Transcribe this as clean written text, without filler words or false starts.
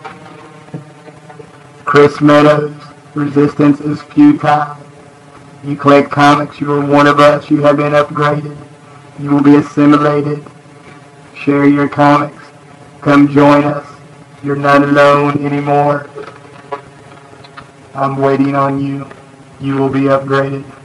Chris Meadows, resistance is futile. You collect comics, you are one of us, you have been upgraded. You will be assimilated. Share your comics. Come join us. You're not alone anymore. I'm waiting on you. You will be upgraded.